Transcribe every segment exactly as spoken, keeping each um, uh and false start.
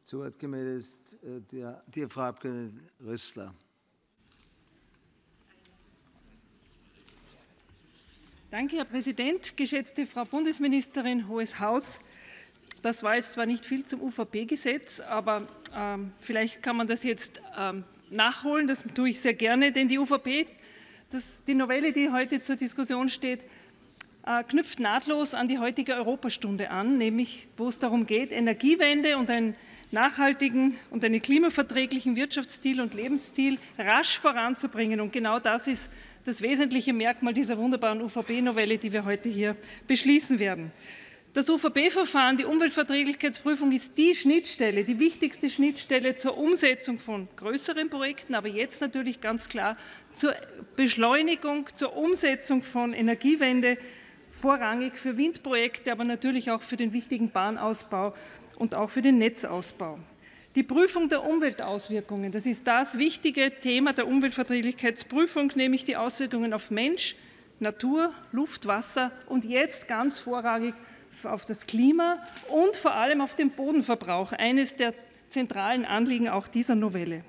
Zu Wort gemeldet ist die, die Frau Abgeordnete Rössler. Danke, Herr Präsident. Geschätzte Frau Bundesministerin, Hohes Haus. Das war jetzt zwar nicht viel zum U V P-Gesetz, aber ähm, vielleicht kann man das jetzt ähm, nachholen. Das tue ich sehr gerne, denn die U V P, das, die Novelle, die heute zur Diskussion steht, äh, knüpft nahtlos an die heutige Europastunde an, nämlich wo es darum geht, Energiewende und einen nachhaltigen und einen klimaverträglichen Wirtschaftsstil und Lebensstil rasch voranzubringen. Und genau das ist das wesentliche Merkmal dieser wunderbaren U V P-Novelle, die wir heute hier beschließen werden. Das U V P-Verfahren, die Umweltverträglichkeitsprüfung, ist die Schnittstelle, die wichtigste Schnittstelle zur Umsetzung von größeren Projekten, aber jetzt natürlich ganz klar zur Beschleunigung, zur Umsetzung von Energiewende, vorrangig für Windprojekte, aber natürlich auch für den wichtigen Bahnausbau und auch für den Netzausbau. Die Prüfung der Umweltauswirkungen, das ist das wichtige Thema der Umweltverträglichkeitsprüfung, nämlich die Auswirkungen auf Mensch, Natur, Luft, Wasser und jetzt ganz vorrangig auf das Klima und vor allem auf den Bodenverbrauch, eines der zentralen Anliegen auch dieser Novelle.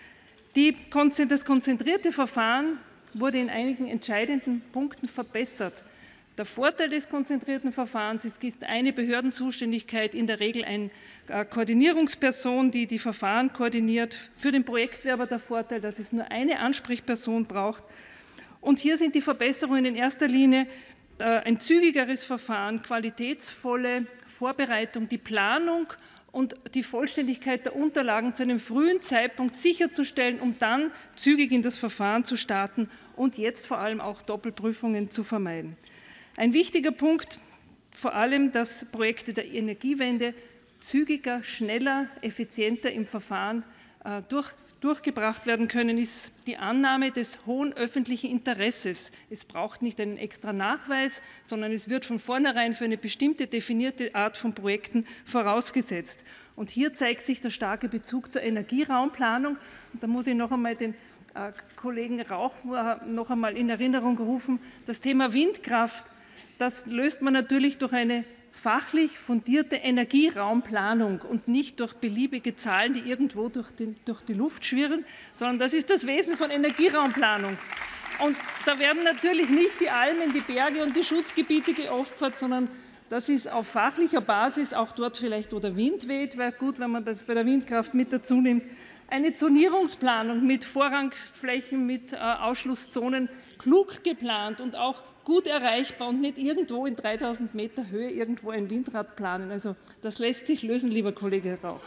Die, das konzentrierte Verfahren wurde in einigen entscheidenden Punkten verbessert. Der Vorteil des konzentrierten Verfahrens ist, ist eine Behördenzuständigkeit, in der Regel eine Koordinierungsperson, die die Verfahren koordiniert. Für den Projektwerber der Vorteil, dass es nur eine Ansprechperson braucht. Und hier sind die Verbesserungen in erster Linie ein zügigeres Verfahren, qualitätsvolle Vorbereitung, die Planung und die Vollständigkeit der Unterlagen zu einem frühen Zeitpunkt sicherzustellen, um dann zügig in das Verfahren zu starten und jetzt vor allem auch Doppelprüfungen zu vermeiden. Ein wichtiger Punkt, vor allem, dass Projekte der Energiewende zügiger, schneller, effizienter im Verfahren äh, durch, durchgebracht werden können, ist die Annahme des hohen öffentlichen Interesses. Es braucht nicht einen extra Nachweis, sondern es wird von vornherein für eine bestimmte definierte Art von Projekten vorausgesetzt. Und hier zeigt sich der starke Bezug zur Energieraumplanung. Und da muss ich noch einmal den äh, Kollegen Rauch äh, noch einmal in Erinnerung rufen. Das Thema Windkraft, das löst man natürlich durch eine fachlich fundierte Energieraumplanung und nicht durch beliebige Zahlen, die irgendwo durch, den, durch die Luft schwirren, sondern das ist das Wesen von Energieraumplanung. Und da werden natürlich nicht die Almen, die Berge und die Schutzgebiete geopfert, sondern das ist auf fachlicher Basis, auch dort vielleicht, wo der Wind weht, wäre gut, wenn man das bei der Windkraft mit dazu nimmt, eine Zonierungsplanung mit Vorrangflächen, mit äh, Ausschlusszonen klug geplant und auch gut erreichbar und nicht irgendwo in dreitausend Meter Höhe irgendwo ein Windrad planen. Also das lässt sich lösen, lieber Kollege Rauch.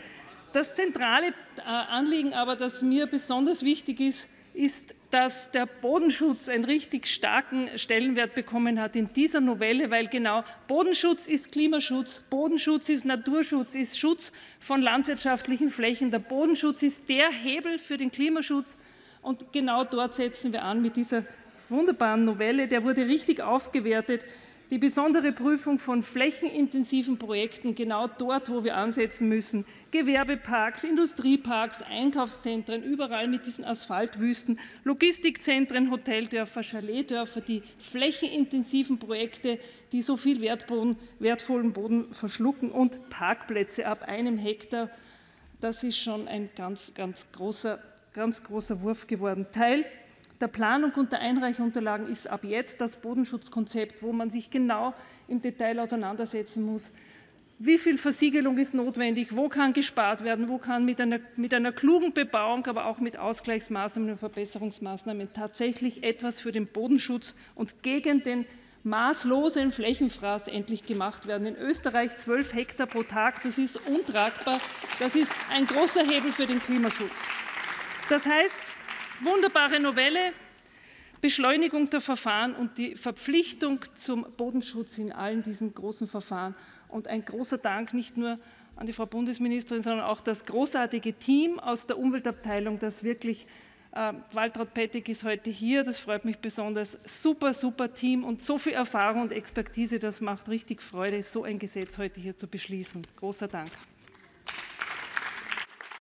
Das zentrale äh, Anliegen aber, das mir besonders wichtig ist, ist, dass der Bodenschutz einen richtig starken Stellenwert bekommen hat in dieser Novelle, weil genau Bodenschutz ist Klimaschutz, Bodenschutz ist Naturschutz, ist Schutz von landwirtschaftlichen Flächen. Der Bodenschutz ist der Hebel für den Klimaschutz und genau dort setzen wir an mit dieser wunderbaren Novelle. Der wurde richtig aufgewertet. Die besondere Prüfung von flächenintensiven Projekten, genau dort, wo wir ansetzen müssen. Gewerbeparks, Industrieparks, Einkaufszentren, überall mit diesen Asphaltwüsten, Logistikzentren, Hoteldörfer, Chaletdörfer, die flächenintensiven Projekte, die so viel Wertboden, wertvollen Boden verschlucken und Parkplätze ab einem Hektar. Das ist schon ein ganz, ganz großer, ganz großer Wurf geworden. Teil der Planung und der Einreichunterlagen ist ab jetzt das Bodenschutzkonzept, wo man sich genau im Detail auseinandersetzen muss. Wie viel Versiegelung ist notwendig? Wo kann gespart werden? Wo kann mit einer, mit einer klugen Bebauung, aber auch mit Ausgleichsmaßnahmen und Verbesserungsmaßnahmen tatsächlich etwas für den Bodenschutz und gegen den maßlosen Flächenfraß endlich gemacht werden? In Österreich zwölf Hektar pro Tag, das ist untragbar. Das ist ein großer Hebel für den Klimaschutz. Das heißt, wunderbare Novelle, Beschleunigung der Verfahren und die Verpflichtung zum Bodenschutz in allen diesen großen Verfahren. Und ein großer Dank nicht nur an die Frau Bundesministerin, sondern auch das großartige Team aus der Umweltabteilung, das wirklich, äh, Waltraud Pettig ist heute hier, das freut mich besonders, super, super Team und so viel Erfahrung und Expertise, das macht richtig Freude, so ein Gesetz heute hier zu beschließen. Großer Dank.